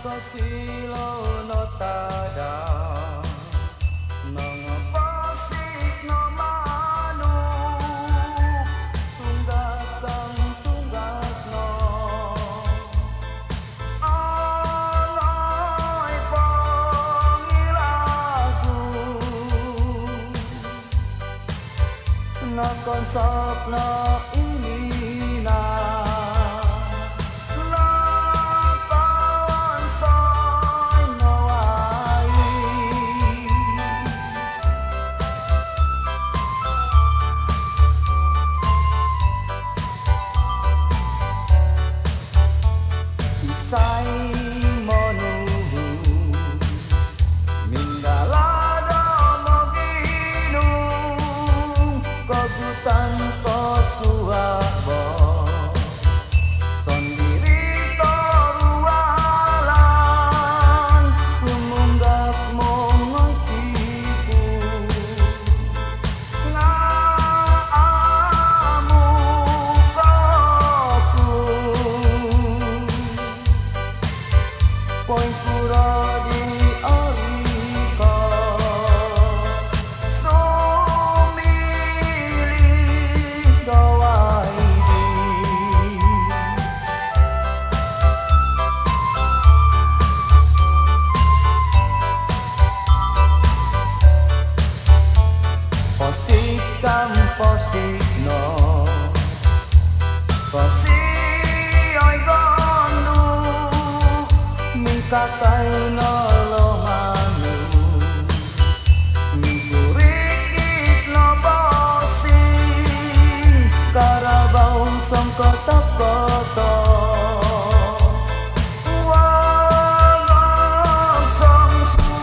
Silo no tada nang pasik no manu tunggak no alai pangilagu nakon sapna ini na Sai monuhu Mingalada moginu Kogutan ko suabo Sondiri torualan Tumunggap mongon siku Ngaamu koku Poin pura di alika Sumilih gawai di Posik kam posik no Posik oi gondu Kakai no lomanu Mingurikit no bosing Karabau songko tokoto Wangok song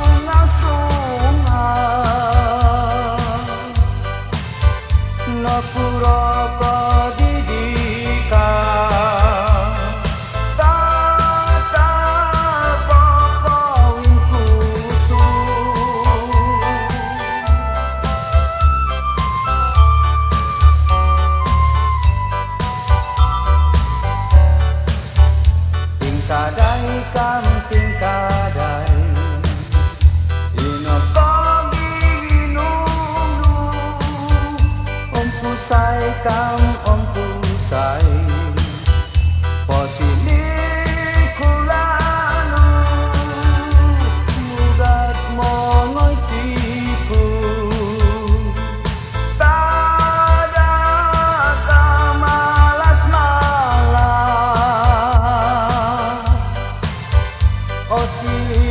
sunga-sunga No pura Kadai kam tingkadai Ino pagi ginundu Om pusai kam om pusai Posili kulanu Mugat mongoy siku Tada kamalas-malas Osi